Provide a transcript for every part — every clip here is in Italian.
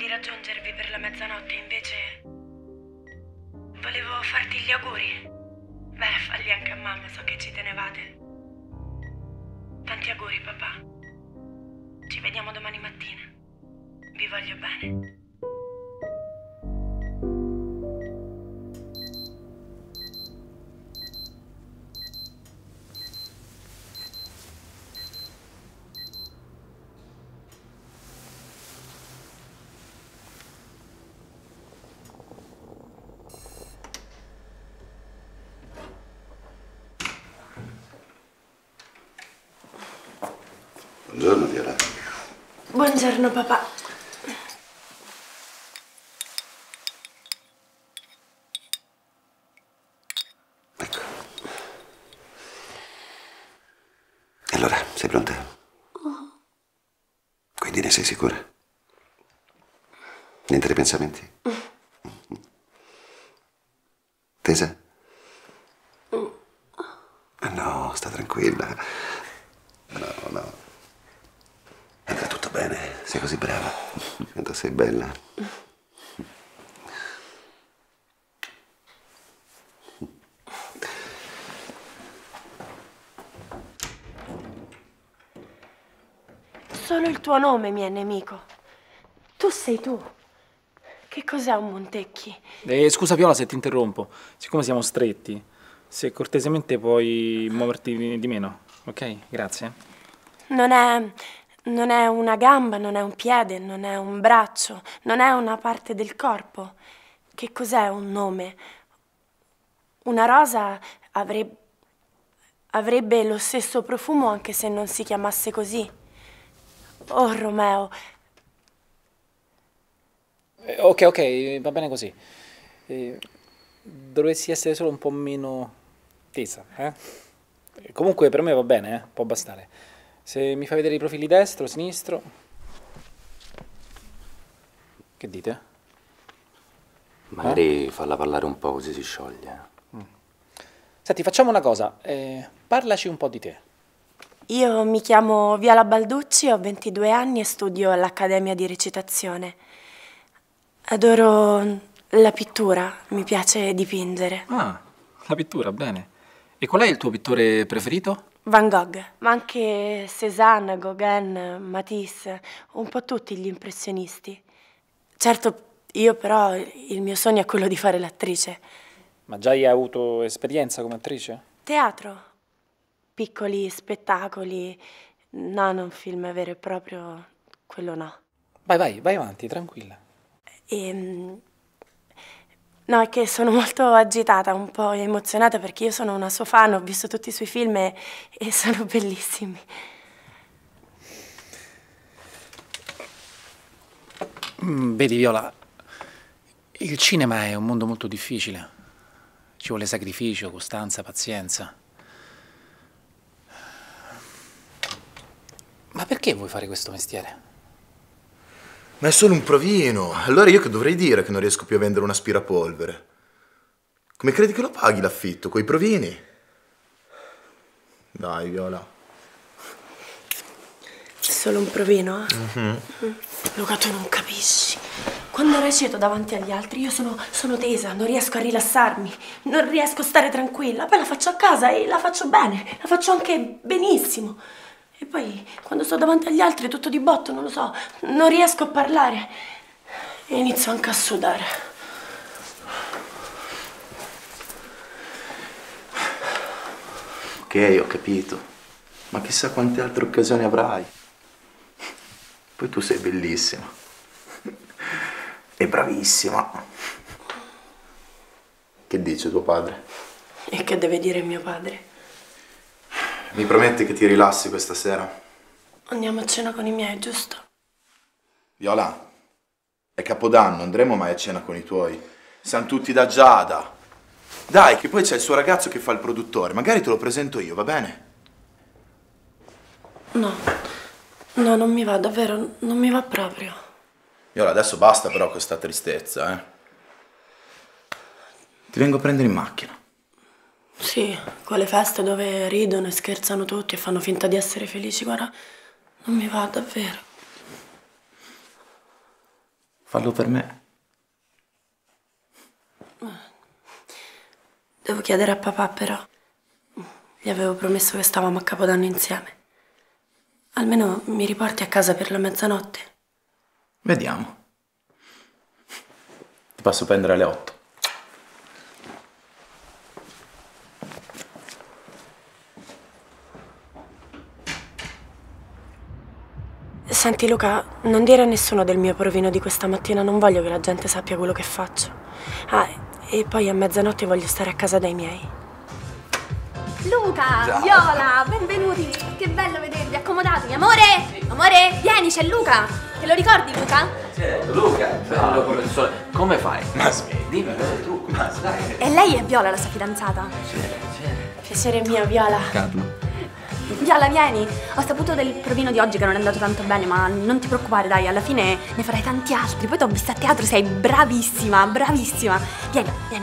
raggiungervi per la mezzanotte, invece volevo farti gli auguri. Beh, falli anche a mamma, so che ci tenevate. Tanti auguri, papà. Ci vediamo domani mattina. Vi voglio bene. Buongiorno, Viola. Buongiorno, papà. Ecco. Allora, sei pronta? Quindi ne sei sicura? Niente ripensamenti? Tesa? Ma no, sta tranquilla. No. Andrà tutto bene, sei così brava. Quanto sei bella. Solo il tuo nome mi è nemico. Tu sei tu. Che cos'è un Montecchi? Scusa Viola se ti interrompo, siccome siamo stretti, se cortesemente puoi muoverti di meno, ok? Grazie. Non è una gamba, non è un piede, non è un braccio, non è una parte del corpo. Che cos'è un nome? Una rosa avrebbe lo stesso profumo anche se non si chiamasse così. Oh, Romeo. Ok, va bene così. Dovresti essere solo un po' meno tesa, eh? Comunque per me va bene, può bastare. Se mi fai vedere i profili destro, sinistro... Che dite? Magari falla parlare un po' così si scioglie. Senti, facciamo una cosa. Parlaci un po' di te. Io mi chiamo Viola Balducci, ho 22 anni e studio all'Accademia di Recitazione. Adoro la pittura, mi piace dipingere. Ah, la pittura, bene. E qual è il tuo pittore preferito? Van Gogh, ma anche Cézanne, Gauguin, Matisse, un po' tutti gli impressionisti. Certo, io però il mio sogno è quello di fare l'attrice. Ma già hai avuto esperienza come attrice? Teatro, piccoli spettacoli, no, non film vero e proprio, quello no. Vai avanti, tranquilla. No, è che sono molto agitata, un po' emozionata perché io sono una sua fan, ho visto tutti i suoi film e sono bellissimi. Vedi Viola, il cinema è un mondo molto difficile. Ci vuole sacrificio, costanza, pazienza. Ma perché vuoi fare questo mestiere? Ma è solo un provino. Allora io che dovrei dire che non riesco più a vendere un aspirapolvere? Come credi che lo paghi l'affitto? Coi provini? Dai, Viola. È solo un provino, eh? Luca, tu non capisci. Quando recito davanti agli altri io sono tesa, non riesco a rilassarmi, non riesco a stare tranquilla. Poi la faccio a casa e la faccio bene, la faccio anche benissimo. E poi quando sto davanti agli altri tutto di botto, non lo so, non riesco a parlare e inizio anche a sudare. Ok, ho capito. Ma chissà quante altre occasioni avrai. Poi tu sei bellissima. E bravissima. Che dice tuo padre? E che deve dire mio padre? Mi prometti che ti rilassi questa sera? Andiamo a cena con i miei, giusto? Viola, è Capodanno, andremo mai a cena con i tuoi? Siamo tutti da Giada. Dai, che poi c'è il suo ragazzo che fa il produttore. Magari te lo presento io, va bene? No, non mi va, davvero, non mi va proprio. Viola, adesso basta però questa tristezza, eh. Ti vengo a prendere in macchina. Sì, quelle feste dove ridono e scherzano tutti e fanno finta di essere felici, guarda, non mi va davvero. Fallo per me. Devo chiedere a papà, però. Gli avevo promesso che stavamo a Capodanno insieme. Almeno mi riporti a casa per la mezzanotte. Vediamo. Ti passo a prendere alle 8. Senti Luca, non dire a nessuno del mio provino di questa mattina, non voglio che la gente sappia quello che faccio. Ah, e poi a mezzanotte voglio stare a casa dai miei. Luca, ciao. Viola, benvenuti. Che bello vedervi, accomodatevi. Amore, amore, vieni, c'è Luca. Te lo ricordi Luca? Certo, Luca, bello professore. Come fai? Ma smetti, dimmi il trucco. Ma dai. E lei è Viola, la sua fidanzata? Piacere mio, Viola. Calma. Viola, vieni. Ho saputo del provino di oggi che non è andato tanto bene, ma non ti preoccupare, dai, alla fine ne farai tanti altri. Poi ti ho vista a teatro, sei bravissima, bravissima. Vieni, vieni.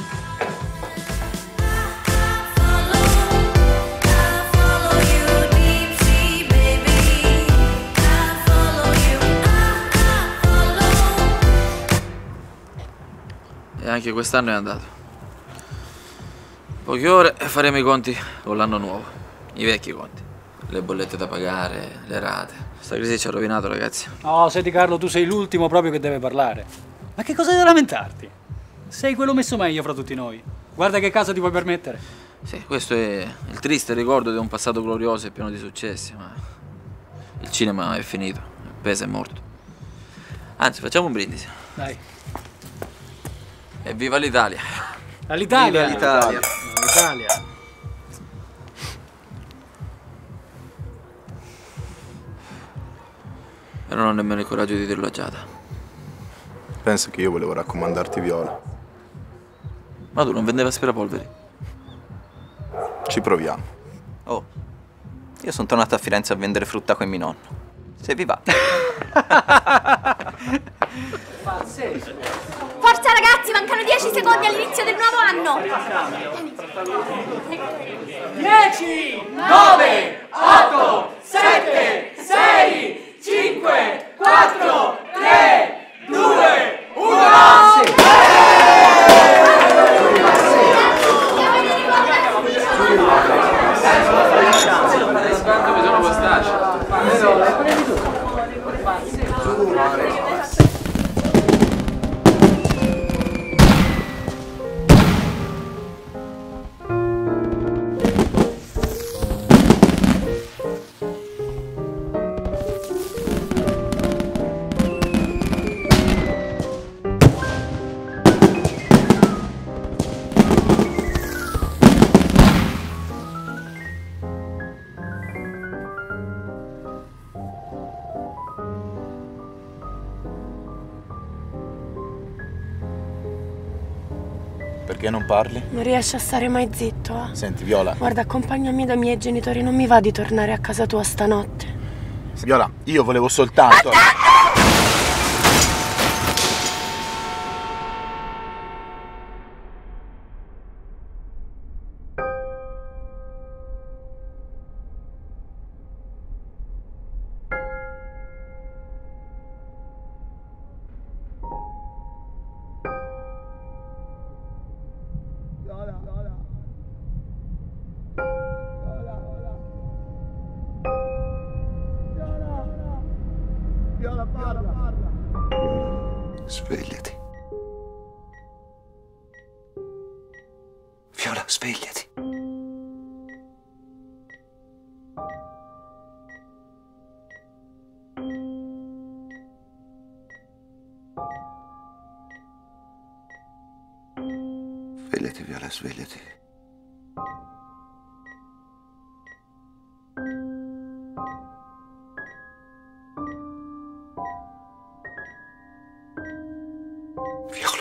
E anche quest'anno è andato. Poche ore e faremo i conti con l'anno nuovo. I vecchi conti. Le bollette da pagare, le rate. Sta crisi ci ha rovinato, ragazzi. No, senti Carlo, tu sei l'ultimo proprio che deve parlare. Ma che cosa hai da lamentarti? Sei quello messo meglio fra tutti noi. Guarda che casa ti puoi permettere. Sì, questo è il triste ricordo di un passato glorioso e pieno di successi, ma il cinema è finito, il paese è morto. Anzi, facciamo un brindisi. Dai. E viva l'Italia! All'Italia! Viva l'Italia! L'Italia! E non ho nemmeno il coraggio di dirlo a Giada. Penso che io volevo raccomandarti Viola. Ma tu non vendeva aspirapolveri? Ci proviamo. Oh, io sono tornato a Firenze a vendere frutta con mio nonno. Se vi va. Pazzesco! Forza ragazzi, mancano 10 secondi all'inizio del nuovo anno. 10, 9, 8, 7, 6, 5, 4, 3, 2, 1. Perché non parli? Non riesci a stare mai zitto, eh? Senti, Viola. Guarda, accompagnami dai miei genitori, non mi va di tornare a casa tua stanotte. Viola, io volevo soltanto... Svegliati. Viola, svegliati. Svegliati, Viola, svegliati. Viola.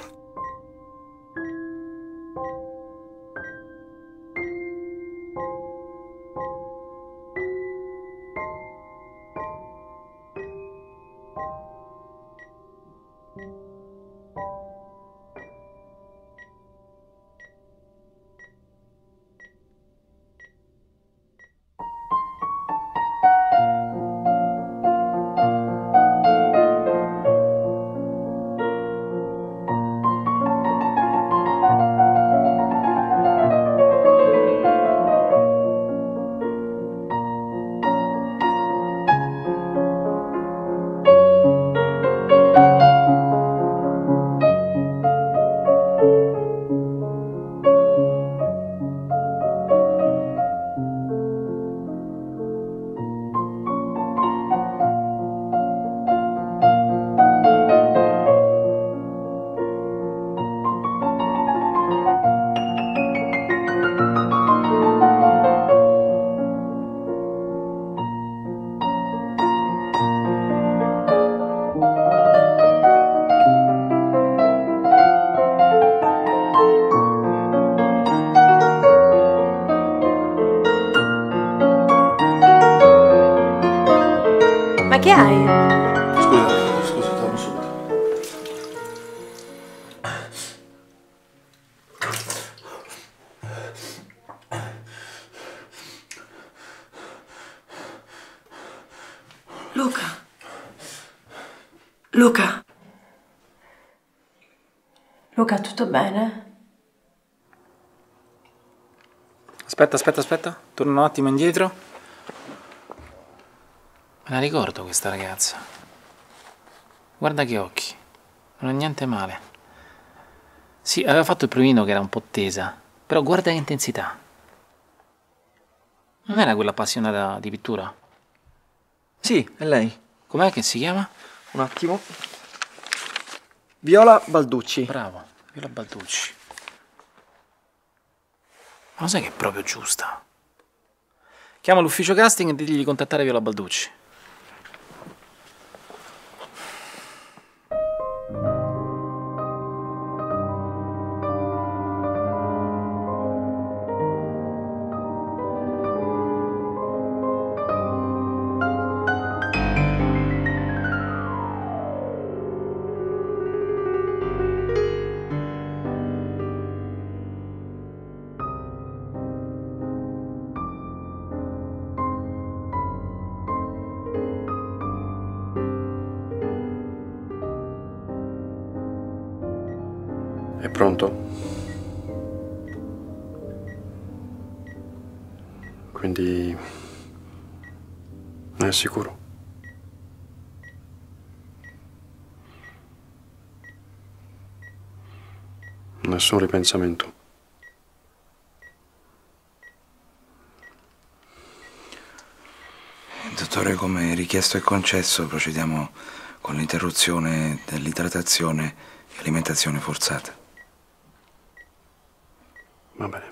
Che hai? Scusa, torno subito. Luca. Luca. Luca, tutto bene? Aspetta. Torno un attimo indietro. Me la ricordo questa ragazza. Guarda che occhi. Non è niente male. Sì, aveva fatto il provino che era un po' tesa, però guarda che intensità. Non era quella appassionata di pittura? Sì, è lei. Com'è che si chiama? Un attimo. Viola Balducci. Bravo, Viola Balducci. Ma lo sai che è proprio giusta? Chiama l'ufficio casting e digli di contattare Viola Balducci. È pronto? Quindi è sicuro? Nessun ripensamento. Dottore, come richiesto e concesso, procediamo con l'interruzione dell'idratazione e alimentazione forzata. Va bene.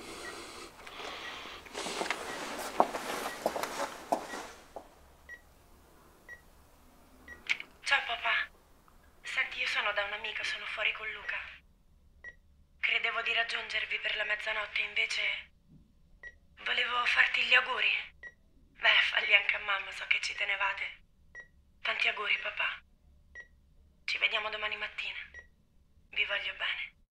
Ciao papà. Senti, io sono da un'amica, sono fuori con Luca. Credevo di raggiungervi per la mezzanotte, invece volevo farti gli auguri. Beh, falli anche a mamma, so che ci tenevate. Tanti auguri, papà. Ci vediamo domani mattina. Vi voglio bene.